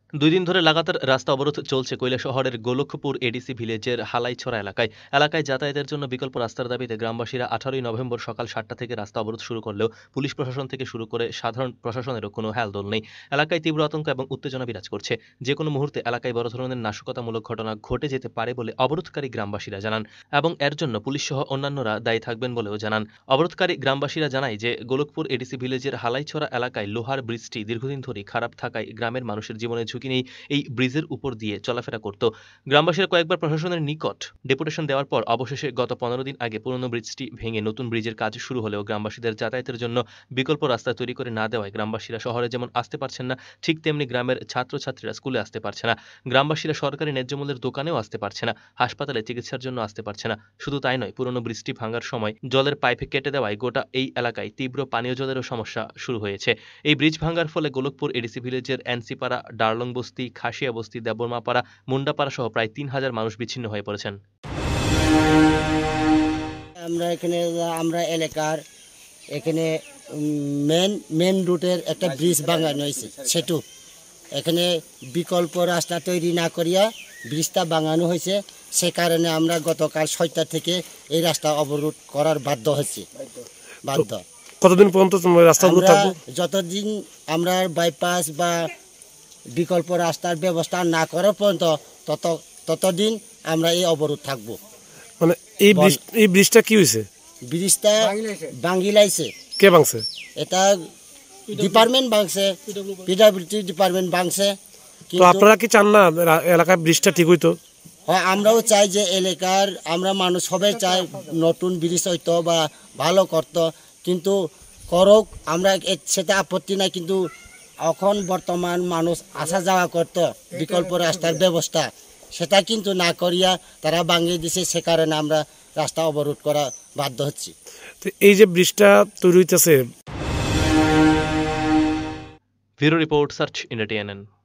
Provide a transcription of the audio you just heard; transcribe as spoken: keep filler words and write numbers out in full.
দুই দিন ধরে লাগাতার রাস্তা অবরোধ চলছে কৈলা শহরের গোলক্ষপুর এডিসি ভিলেজের হালাইছড়া এলাকায়। এলাকায় যাতায়াতের জন্য বিকল্প রাস্তার দাবিতে গ্রামবাসীরা আঠারোই নভেম্বর সকাল সাতটা থেকে রাস্তা অবরোধ শুরু করলেও পুলিশ প্রশাসন থেকে শুরু করে সাধারণ প্রশাসনেরও কোনো হেলদোল নেই। এলাকায় তীব্র আতঙ্ক এবং উত্তেজনা বিরাজ করছে। যে কোনো মুহূর্তে এলাকায় বড় ধরনের নাশকতামূলক ঘটনা ঘটে যেতে পারে বলে অবরোধকারী গ্রামবাসীরা জানান এবং এর জন্য পুলিশ সহ অন্যান্যরা দায়ী থাকবেন বলেও জানান। অবরোধকারী গ্রামবাসীরা জানায় যে গোলকপুর এডিসি ভিলেজের হালাইছড়া এলাকায় লোহার ব্রিজটি দীর্ঘদিন ধরেই খারাপ থাকায় গ্রামের মানুষের জীবনের ঝুঁকি নেই এই ব্রিজের উপর দিয়ে চলাফেরা করত। গ্রামবাসীরা কয়েকবার প্রশাসনের নিকট ডেপুটেশন দেওয়ার পর অবশেষে গত পনেরো দিন আগে পুরনো ব্রিজটি ভেঙে নতুন ব্রিজের কাজ শুরু হলেও গ্রামবাসীদের যাতায়াতের জন্য বিকল্প রাস্তা তৈরি করে না দেওয়ায় গ্রামবাসীরা শহরে যেমন আসতে পারছেন না, ঠিক তেমনি গ্রামের ছাত্রছাত্রীরা স্কুলে আসতে পারছে না। গ্রামবাসীরা সরকারি ন্যায্য মূল্যের দোকানেও আসতে পারছে না, হাসপাতালে চিকিৎসার জন্য আসতে পারছে না। শুধু তাই নয়, পুরনো ব্রিজটি ভাঙার সময় জলের পাইপে কেটে দেওয়ায় গোটা এই এলাকায় তীব্র পানীয় জলেরও সমস্যা শুরু হয়েছে। এই ব্রিজ ভাঙার ফলে গোলকপুর এডিসি ভিলেজের এনসিপাড়া, ডার্লং বস্তি, খাসিয়া বস্তি, দেববর্মাপাড়া, মুন্ডাপাড়া সহ প্রায় তিন হাজার মানুষ বিচ্ছিন্ন হয়ে পড়েছেন। আমরা এখানে আমরা এলাকার এখানে মেন মেন রুটের একটা ব্রিজ বাঙানো হয়েছে, সেটু এখানে বিকল্প রাস্তা তৈরি না করিয়া ব্রিজটা বাঙানো হয়েছে। সে কারণে আমরা গতকাল ছয়টা থেকে এই রাস্তা অবরোধ করার বাধ্য হয়েছি বাধ্য কতদিন পর্যন্ত রাস্তা অবরোধ থাকবে? যতদিন আমরা বাইপাস বা বিকল্প রাস্তার ব্যবস্থা না করার পর্যন্ত তত ততদিন আমরা এই অবরোধ থাকবো। মানে এই ব্রিজ এই ব্রিজটা কি হয়েছে? ব্রিজটা ভাঙিলাইছে। কে ভাঙছে? এটা ডিপার্টমেন্ট ভাঙছে, পিডব্লিউডি ডিপার্টমেন্ট ভাঙছে। তো আপনারা কি চান না এলাকায় ব্রিজটা ঠিক হইতো? হ্যাঁ, আমরাও চাই যে এলাকার আমরা মানুষ সবাই চাই নতুন ব্রিজ হইতো বা ভালো করতো, কিন্তু করক আমরা সেটা আপত্তি নাই। কিন্তু এখন বর্তমান মানুষ আসা যাওয়া করতো বিকল্প রাস্তার ব্যবস্থা, সেটা কিন্তু না করিয়া তারা ভাঙিয়ে দিছে। সে কারণে আমরা রাস্তা অবরোধ করা বাধ্য হচ্ছি। তো এই যে ব্রিজটা তৈরি হইতেছে। Bureau report, search India T N N.